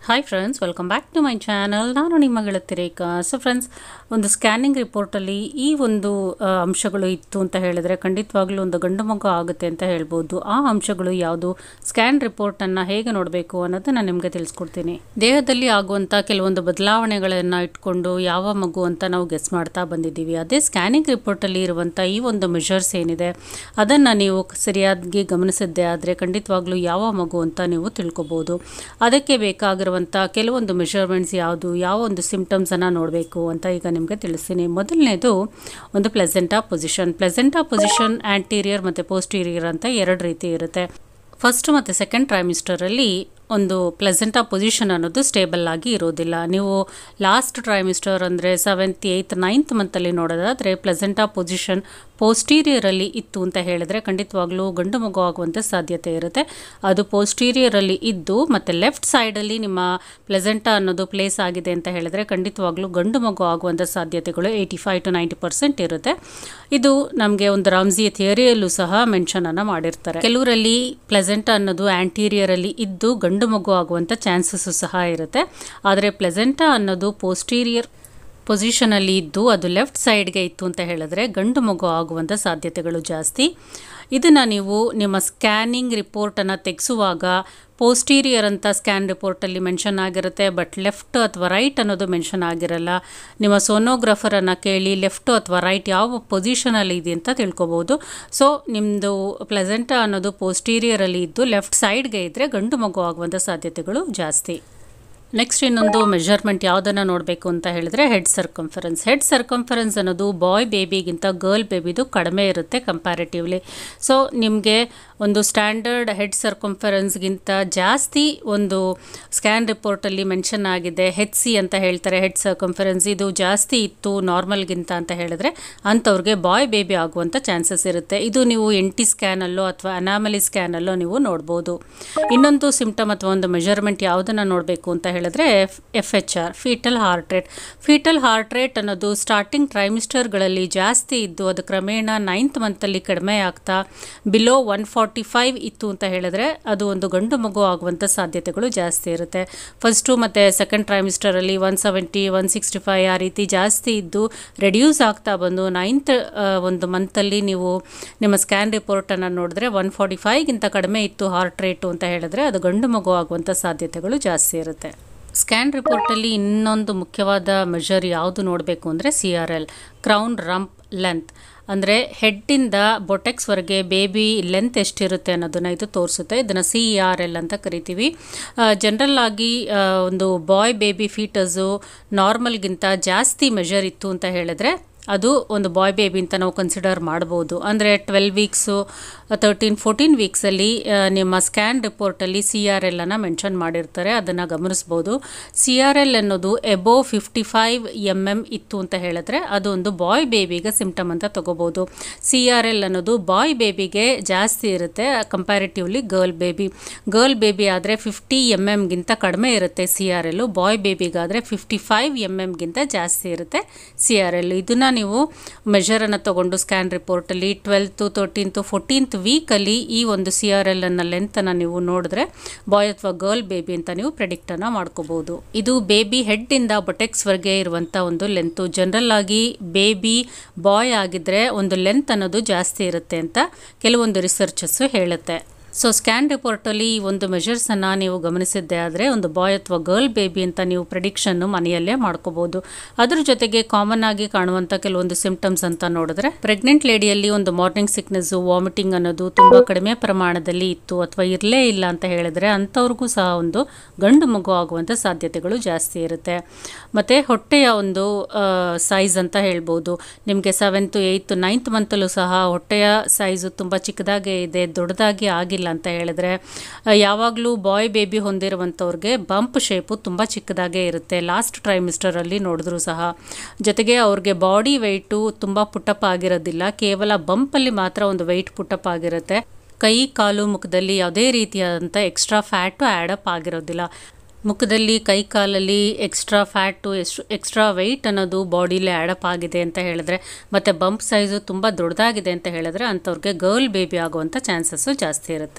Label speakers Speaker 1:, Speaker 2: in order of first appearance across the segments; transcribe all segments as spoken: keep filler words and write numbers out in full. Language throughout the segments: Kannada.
Speaker 1: Hi friends, welcome back to my channel. ನಾನು ನಿಮ್ಮ ಗೆಳತಿ ರೇಖಾ. ಸೊ ಫ್ರೆಂಡ್ಸ್, ಒಂದು ಸ್ಕ್ಯಾನಿಂಗ್ ರಿಪೋರ್ಟಲ್ಲಿ ಈ ಒಂದು ಅಂಶಗಳು ಇತ್ತು ಅಂತ ಹೇಳಿದ್ರೆ ಖಂಡಿತವಾಗ್ಲೂ ಒಂದು ಗಂಡು ಮಗು ಆಗುತ್ತೆ ಅಂತ ಹೇಳ್ಬೋದು. ಆ ಅಂಶಗಳು ಯಾವುದು, ಸ್ಕ್ಯಾನ್ ರಿಪೋರ್ಟನ್ನು ಹೇಗೆ ನೋಡಬೇಕು ಅನ್ನೋದನ್ನು ನಿಮಗೆ ತಿಳಿಸ್ಕೊಡ್ತೀನಿ. ದೇಹದಲ್ಲಿ ಆಗುವಂಥ ಕೆಲವೊಂದು ಬದಲಾವಣೆಗಳನ್ನು ಇಟ್ಕೊಂಡು ಯಾವ ಮಗು ಅಂತ ನಾವು ಗೆಸ್ ಮಾಡ್ತಾ ಬಂದಿದ್ದೀವಿ. ಅದೇ ಸ್ಕ್ಯಾನಿಂಗ್ ರಿಪೋರ್ಟಲ್ಲಿ ಇರುವಂಥ ಈ ಒಂದು ಮೆಷರ್ಸ್ ಏನಿದೆ ಅದನ್ನು ನೀವು ಸರಿಯಾಗಿ ಗಮನಿಸಿದ್ದೆ ಆದರೆ ಖಂಡಿತವಾಗ್ಲೂ ಯಾವ ಮಗು ಅಂತ ನೀವು ತಿಳ್ಕೊಬೋದು. ಅದಕ್ಕೆ ಬೇಕಾಗಿರುವ ಕೆಲವೊಂದು ಮೆಷರ್ಮೆಂಟ್ಸ್ ಯಾವುದು, ಯಾವ ಒಂದು ಸಿಂಪ್ಟಮ್ಸನ್ನು ನೋಡಬೇಕು ಅಂತ ಈಗ ನಿಮಗೆ ತಿಳಿಸ್ತೀನಿ. ಮೊದಲನೇದು ಒಂದು placenta position. Placenta position anterior ಮತ್ತು ಪೋಸ್ಟೀರಿಯರ್ ಅಂತ ಎರಡು ರೀತಿ ಇರುತ್ತೆ. ಫಸ್ಟ್ ಮತ್ತು ಸೆಕೆಂಡ್ ಟ್ರೈಮಿಸ್ಟರಲ್ಲಿ ಒಂದು ಪ್ಲೆಸೆಂಟಾ ಪೊಸಿಷನ್ ಅನ್ನೋದು ಸ್ಟೇಬಲ್ ಆಗಿ ಇರೋದಿಲ್ಲ. ನೀವು ಲಾಸ್ಟ್ ಟ್ರೈಮಿಸ್ಟರ್ ಅಂದರೆ ಸೆವೆಂತ್ ಏಯ್ತ್ ನೈನ್ತ್ ಮಂತಲ್ಲಿ ನೋಡೋದಾದರೆ ಪ್ಲೆಸೆಂಟಾ ಪೊಸಿಷನ್ ಪೋಸ್ಟೀರಿಯರಲ್ಲಿ ಇತ್ತು ಅಂತ ಹೇಳಿದ್ರೆ ಖಂಡಿತವಾಗ್ಲೂ ಗಂಡು ಮಗು ಆಗುವಂಥ ಸಾಧ್ಯತೆ ಇರುತ್ತೆ. ಅದು ಪೋಸ್ಟೀರಿಯರಲ್ಲಿ ಇದ್ದು ಮತ್ತು ಲೆಫ್ಟ್ ಸೈಡಲ್ಲಿ ನಿಮ್ಮ ಪ್ಲೆಸೆಂಟಾ ಅನ್ನೋದು ಪ್ಲೇಸ್ ಆಗಿದೆ ಅಂತ ಹೇಳಿದ್ರೆ ಖಂಡಿತವಾಗ್ಲೂ ಗಂಡು ಮಗು ಆಗುವಂಥ ಸಾಧ್ಯತೆಗಳು eighty five to ninety percent ಇರುತ್ತೆ. ಇದು ನಮಗೆ ಒಂದು ರಾಮ್ಸಿ ಥಿಯರಿಯಲ್ಲೂ ಸಹ ಮೆನ್ಷನನ್ನು ಮಾಡಿರ್ತಾರೆ. ಕೆಲವರಲ್ಲಿ ಪ್ಲೆಸೆಂಟಾ ಅನ್ನೋದು ಆಂಟೀರಿಯರಲ್ಲಿ ಇದ್ದು ಗಂಡು ಮಗು ಆಗುವಂಥ ಚಾನ್ಸಸ್ಸು ಸಹ ಇರುತ್ತೆ. ಆದರೆ ಪ್ಲೆಸೆಂಟಾ ಅನ್ನೋದು ಪೋಸ್ಟೀರಿಯರ್ ಪೊಸಿಷನಲ್ಲಿ ಇದ್ದು ಅದು ಲೆಫ್ಟ್ ಸೈಡ್ಗೆ ಇತ್ತು ಅಂತ ಹೇಳಿದ್ರೆ ಗಂಡು ಮಗು ಆಗುವಂಥ ಸಾಧ್ಯತೆಗಳು ಜಾಸ್ತಿ. ಇದನ್ನು ನೀವು ನಿಮ್ಮ ಸ್ಕ್ಯಾನಿಂಗ್ ರಿಪೋರ್ಟನ್ನು ತೆಗೆಸುವಾಗ ಪೋಸ್ಟೀರಿಯರ್ ಅಂತ ಸ್ಕ್ಯಾನ್ ರಿಪೋರ್ಟಲ್ಲಿ ಮೆನ್ಷನ್ ಆಗಿರುತ್ತೆ, ಬಟ್ ಲೆಫ್ಟ್ ಅಥವಾ ರೈಟ್ ಅನ್ನೋದು ಮೆನ್ಷನ್ ಆಗಿರಲ್ಲ. ನಿಮ್ಮ ಸೋನೋಗ್ರಾಫರನ್ನು ಕೇಳಿ ಲೆಫ್ಟು ಅಥವಾ ರೈಟ್ ಯಾವ ಪೊಸಿಷನಲ್ಲಿ ಇದೆ ಅಂತ ತಿಳ್ಕೊಬೋದು. ಸೊ ನಿಮ್ಮದು ಪ್ಲೆಸೆಂಟಾ ಅನ್ನೋದು ಪೋಸ್ಟೀರಿಯರಲ್ಲಿ ಇದ್ದು ಲೆಫ್ಟ್ ಸೈಡ್ಗೆ ಇದ್ದರೆ ಗಂಡು ಮಗು ಆಗುವಂಥ ಸಾಧ್ಯತೆಗಳು ಜಾಸ್ತಿ. ನೆಕ್ಸ್ಟ್ ಇನ್ನೊಂದು ಮೆಷರ್ಮೆಂಟ್ ಯಾವುದನ್ನು ನೋಡಬೇಕು ಅಂತ ಹೇಳಿದ್ರೆ ಹೆಡ್ ಸರ್ಕಂಫರೆನ್ಸ್. ಹೆಡ್ ಸರ್ಕಂಫರೆನ್ಸ್ ಅನ್ನೋದು ಬಾಯ್ ಬೇಬಿಗಿಂತ ಗರ್ಲ್ ಬೇಬಿದು ಕಡಿಮೆ ಇರುತ್ತೆ ಕಂಪ್ಯಾರಿಟಿವ್ಲಿ. ಸೊ ನಿಮಗೆ ಒಂದು ಸ್ಟ್ಯಾಂಡರ್ಡ್ ಹೆಡ್ ಸರ್ಕಂಫರೆನ್ಸ್ಗಿಂತ ಜಾಸ್ತಿ ಒಂದು ಸ್ಕ್ಯಾನ್ ರಿಪೋರ್ಟಲ್ಲಿ ಮೆನ್ಷನ್ ಆಗಿದೆ, ಹೆಚ್ ಸಿ ಅಂತ ಹೇಳ್ತಾರೆ ಹೆಡ್ ಸರ್ಕಂಫರೆನ್ಸ್, ಇದು ಜಾಸ್ತಿ ಇತ್ತು ನಾರ್ಮಲ್ಗಿಂತ ಅಂತ ಹೇಳಿದ್ರೆ ಅಂಥವ್ರಿಗೆ ಬಾಯ್ ಬೇಬಿ ಆಗುವಂಥ ಚಾನ್ಸಸ್ ಇರುತ್ತೆ. ಇದು ನೀವು ಎನ್ ಟಿ ಸ್ಕ್ಯಾನಲ್ಲೋ ಅಥವಾ ಅನಾಮಲಿ ಸ್ಕ್ಯಾನಲ್ಲೋ ನೀವು ನೋಡ್ಬೋದು. ಇನ್ನೊಂದು ಸಿಂಪ್ಟಮ್ ಅಥವಾ ಒಂದು ಮೆಷರ್ಮೆಂಟ್ ಯಾವುದನ್ನು ನೋಡಬೇಕು ಅಂತ ಹೇಳಿದ್ರೆ F H R, fetal heart rate. Fetal heart rate ಅನ್ನೋದು ಸ್ಟಾರ್ಟಿಂಗ್ ಟ್ರೈಮಿಸ್ಟರ್ಗಳಲ್ಲಿ ಜಾಸ್ತಿ ಇದ್ದು ಅದು ಕ್ರಮೇಣ ನೈನ್ತ್ ಮಂತಲ್ಲಿ ಕಡಿಮೆ ಆಗ್ತಾ ಬಿಲೋ ಒನ್ ಫಾರ್ಟಿ ಫೈವ್ ಇತ್ತು ಅಂತ ಹೇಳಿದ್ರೆ ಅದು ಒಂದು ಗಂಡು ಮಗು ಆಗುವಂಥ ಸಾಧ್ಯತೆಗಳು ಜಾಸ್ತಿ ಇರುತ್ತೆ. ಫಸ್ಟು ಮತ್ತು ಸೆಕೆಂಡ್ ಟ್ರೈಮಿಸ್ಟರಲ್ಲಿ one seventy one sixty five ಆ ರೀತಿ ಜಾಸ್ತಿ ಇದ್ದು ರೆಡ್ಯೂಸ್ ಆಗ್ತಾ ಬಂದು ನೈನ್ತ್ ಒಂದು ಮಂತಲ್ಲಿ ನೀವು ನಿಮ್ಮ ಸ್ಕ್ಯಾನ್ ರಿಪೋರ್ಟನ್ನು ನೋಡಿದ್ರೆ ಒನ್ ಫಾರ್ಟಿ ಫೈವ್ಗಿಂತ ಕಡಿಮೆ ಇತ್ತು ಹಾರ್ಟ್ ರೇಟು ಅಂತ ಹೇಳಿದ್ರೆ ಅದು ಗಂಡು ಮಗು ಆಗುವಂಥ ಸಾಧ್ಯತೆಗಳು ಜಾಸ್ತಿ ಇರುತ್ತೆ. ಸ್ಕ್ಯಾನ್ ರಿಪೋರ್ಟಲ್ಲಿ ಇನ್ನೊಂದು ಮುಖ್ಯವಾದ ಮೆಷರ್ ಯಾವುದು ನೋಡಬೇಕು ಅಂದರೆ C R L, crown rump length. ಅಂದರೆ ಹೆಡ್ಡಿಂದ ಬೊಟೆಕ್ಸ್ವರೆಗೆ ಬೇಬಿ ಲೆಂತ್ ಎಷ್ಟಿರುತ್ತೆ ಅನ್ನೋದನ್ನು ಇದು ತೋರಿಸುತ್ತೆ. ಇದನ್ನು ಸಿ ಆರ್ ಎಲ್ ಅಂತ ಕರಿತೀವಿ. ಜನರಲ್ ಆಗಿ ಒಂದು ಬಾಯ್ ಬೇಬಿ ಫೀಟಸು ನಾರ್ಮಲ್ಗಿಂತ ಜಾಸ್ತಿ ಮೆಷರ್ ಇತ್ತು ಅಂತ ಹೇಳಿದ್ರೆ ಅದು ಒಂದು ಬಾಯ್ ಬೇಬಿ ಅಂತ ನಾವು ಕನ್ಸಿಡರ್ ಮಾಡ್ಬೋದು. ಅಂದರೆ ಟ್ವೆಲ್ವ್ ವೀಕ್ಸು ತರ್ಟೀನ್ ಫೋರ್ಟೀನ್ ವೀಕ್ಸಲ್ಲಿ ನಿಮ್ಮ ಸ್ಕ್ಯಾನ್ ರಿಪೋರ್ಟಲ್ಲಿ ಸಿ ಆರ್ ಎಲ್ ಅನ್ನು ಮೆನ್ಷನ್ ಮಾಡಿರ್ತಾರೆ, ಅದನ್ನು ಗಮನಿಸ್ಬೋದು. ಸಿ ಆರ್ ಎಲ್ ಅನ್ನೋದು above fifty five M M ಇತ್ತು ಅಂತ ಹೇಳಿದ್ರೆ ಅದು ಒಂದು ಬಾಯ್ ಬೇಬಿಗೆ ಸಿಂಪ್ಟಮ್ ಅಂತ ತಗೋಬೋದು. ಸಿ ಆರ್ ಎಲ್ ಅನ್ನೋದು ಬಾಯ್ ಬೇಬಿಗೆ ಜಾಸ್ತಿ ಇರುತ್ತೆ comparatively girl baby. Girl baby ಆದರೆ ಫಿಫ್ಟಿ ಎಮ್ ಎಮ್ಗಿಂತ ಕಡಿಮೆ ಇರುತ್ತೆ ಸಿ ಆರ್ ಎಲ್ಲು, ಬಾಯ್ ಬೇಬಿಗಾದರೆ ಫಿಫ್ಟಿ ಫೈವ್ ಎಮ್ ಎಮ್ಗಿಂತ ಜಾಸ್ತಿ ಇರುತ್ತೆ ಸಿ ಆರ್ ಎಲ್. ಇದನ್ನು ನೀವು ಮೆಷರನ್ನು ತಗೊಂಡು ಸ್ಕ್ಯಾನ್ ರಿಪೋರ್ಟಲ್ಲಿ ಟ್ವೆಲ್ತು ತರ್ಟೀನ್ತು ಫೋರ್ಟೀನ್ತ್ ವೀಕಲ್ಲಿ ಈ ಒಂದು ಸಿ ಆರ್ ಎಲ್ ಅನ್ನ ಲೆಂತನ್ನು ನೀವು ನೋಡಿದ್ರೆ ಬಾಯ್ ಅಥವಾ ಗರ್ಲ್ ಬೇಬಿ ಅಂತ ನೀವು ಪ್ರೆಡಿಕ್ಟನ್ನು ಮಾಡ್ಕೋಬಹುದು. ಇದು ಬೇಬಿ ಹೆಡ್ಡಿಂದ ಬೊಟೆಕ್ಸ್ವರೆಗೆ ಇರುವಂಥ ಒಂದು ಲೆಂತು. ಜನರಲ್ ಆಗಿ ಬೇಬಿ ಬಾಯ್ ಆಗಿದ್ರೆ ಒಂದು ಲೆಂತ್ ಅನ್ನೋದು ಜಾಸ್ತಿ ಇರುತ್ತೆ ಅಂತ ಕೆಲವೊಂದು ರಿಸರ್ಚಸ್ಸು ಹೇಳುತ್ತೆ. ಸೊ ಸ್ಕ್ಯಾನ್ ರಿಪೋರ್ಟಲ್ಲಿ ಈ ಒಂದು ಮೆಷರ್ಸನ್ನು ನೀವು ಗಮನಿಸಿದ್ದೆ ಆದರೆ ಒಂದು ಬಾಯ್ ಅಥವಾ ಗರ್ಲ್ ಬೇಬಿ ಅಂತ ನೀವು ಪ್ರೆಡಿಕ್ಷನ್ನು ಮನೆಯಲ್ಲೇ ಮಾಡ್ಕೋಬೋದು. ಅದ್ರ ಜೊತೆಗೆ ಕಾಮನ್ ಆಗಿ ಕಾಣುವಂಥ ಕೆಲವೊಂದು ಸಿಂಪ್ಟಮ್ಸ್ ಅಂತ ನೋಡಿದ್ರೆ ಪ್ರೆಗ್ನೆಂಟ್ ಲೇಡಿಯಲ್ಲಿ ಒಂದು ಮಾರ್ನಿಂಗ್ ಸಿಕ್ನೆಸ್ಸು, ವಾಮಿಟಿಂಗ್ ಅನ್ನೋದು ತುಂಬ ಕಡಿಮೆ ಪ್ರಮಾಣದಲ್ಲಿ ಇತ್ತು ಅಥವಾ ಇರಲೇ ಇಲ್ಲ ಅಂತ ಹೇಳಿದ್ರೆ ಅಂಥವ್ರಿಗೂ ಸಹ ಒಂದು ಗಂಡು ಮಗು ಆಗುವಂಥ ಸಾಧ್ಯತೆಗಳು ಜಾಸ್ತಿ ಇರುತ್ತೆ. ಮತ್ತು ಹೊಟ್ಟೆಯ ಒಂದು ಸೈಜ್ ಅಂತ ಹೇಳ್ಬೋದು. ನಿಮಗೆ ಸೆವೆಂತು ಏಯ್ತು ನೈನ್ತ್ ಮಂತಲ್ಲೂ ಸಹ ಹೊಟ್ಟೆಯ ಸೈಜು ತುಂಬ ಚಿಕ್ಕದಾಗೇ ಇದೆ, ದೊಡ್ಡದಾಗಿ ಆಗಿಲ್ಲ ಅಂತ ಹೇಳಿದ್ರೆ, ಯಾವಾಗಲೂ ಬಾಯ್ ಬೇಬಿ ಹೊಂದಿರುವಂಥವ್ರಿಗೆ ಬಂಪ್ ಶೇಪು ತುಂಬ ಚಿಕ್ಕದಾಗೇ ಇರುತ್ತೆ ಲಾಸ್ಟ್ ಟ್ರೈಮಿಸ್ಟರಲ್ಲಿ ನೋಡಿದ್ರೂ ಸಹ. ಜೊತೆಗೆ ಅವ್ರಿಗೆ ಬಾಡಿ ವೆಯ್ಟು ತುಂಬ ಪುಟ್ಟಪ್ ಆಗಿರೋದಿಲ್ಲ, ಕೇವಲ ಬಂಪಲ್ಲಿ ಮಾತ್ರ ಒಂದು ವೆಯ್ಟ್ ಪುಟ್ಟಪ್ ಆಗಿರುತ್ತೆ. ಕೈ ಕಾಲು ಮುಖದಲ್ಲಿ ಯಾವುದೇ ರೀತಿಯಾದಂಥ ಎಕ್ಸ್ಟ್ರಾ ಫ್ಯಾಟು ಆ್ಯಡಪ್ ಆಗಿರೋದಿಲ್ಲ. ಮುಖದಲ್ಲಿ ಕೈ ಕಾಲಲ್ಲಿ ಎಕ್ಸ್ಟ್ರಾ ಫ್ಯಾಟು ಎಷ್ಟು ಎಕ್ಸ್ಟ್ರಾ ವೆಯ್ಟ್ ಅನ್ನೋದು ಬಾಡಿಲಿ ಆ್ಯಡಪ್ ಆಗಿದೆ ಅಂತ ಹೇಳಿದ್ರೆ ಮತ್ತು ಬಂಪ್ ಸೈಜು ತುಂಬ ದೊಡ್ಡದಾಗಿದೆ ಅಂತ ಹೇಳಿದ್ರೆ ಅಂಥವ್ರಿಗೆ ಗರ್ಲ್ ಬೇಬಿ ಆಗುವಂಥ ಚಾನ್ಸಸ್ಸು ಜಾಸ್ತಿ ಇರುತ್ತೆ.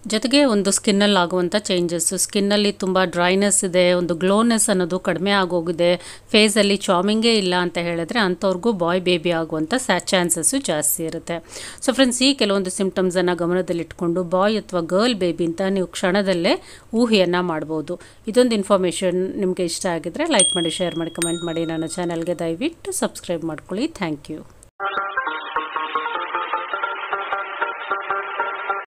Speaker 1: ಜೊತೆಗೆ ಒಂದು ಸ್ಕಿನ್ನಲ್ಲಿ ಆಗುವಂಥ ಚೇಂಜಸ್ಸು, ಸ್ಕಿನ್ನಲ್ಲಿ ತುಂಬ ಡ್ರೈನೆಸ್ ಇದೆ, ಒಂದು ಗ್ಲೋನೆಸ್ ಅನ್ನೋದು ಕಡಿಮೆ ಆಗೋಗಿದೆ, ಫೇಸಲ್ಲಿ ಚಾಮಿಂಗೇ ಇಲ್ಲ ಅಂತ ಹೇಳಿದ್ರೆ ಅಂಥವ್ರಿಗೂ ಬಾಯ್ ಬೇಬಿ ಆಗುವಂಥ ಸ್ಯಾ ಚಾನ್ಸಸ್ಸು ಜಾಸ್ತಿ ಇರುತ್ತೆ. ಸೊ ಫ್ರೆಂಡ್ಸ್, ಈ ಕೆಲವೊಂದು ಸಿಮ್ಟಮ್ಸನ್ನು ಗಮನದಲ್ಲಿಟ್ಕೊಂಡು ಬಾಯ್ ಅಥವಾ ಗರ್ಲ್ ಬೇಬಿ ಅಂತ ನೀವು ಕ್ಷಣದಲ್ಲೇ ಊಹೆಯನ್ನು ಮಾಡ್ಬೋದು. ಇದೊಂದು ಇನ್ಫಾರ್ಮೇಷನ್ ನಿಮಗೆ ಇಷ್ಟ ಆಗಿದ್ರೆ ಲೈಕ್ ಮಾಡಿ, ಶೇರ್ ಮಾಡಿ, ಕಮೆಂಟ್ ಮಾಡಿ. ನನ್ನ ಚಾನಲ್ಗೆ ದಯವಿಟ್ಟು ಸಬ್ಸ್ಕ್ರೈಬ್ ಮಾಡ್ಕೊಳ್ಳಿ. Thank you.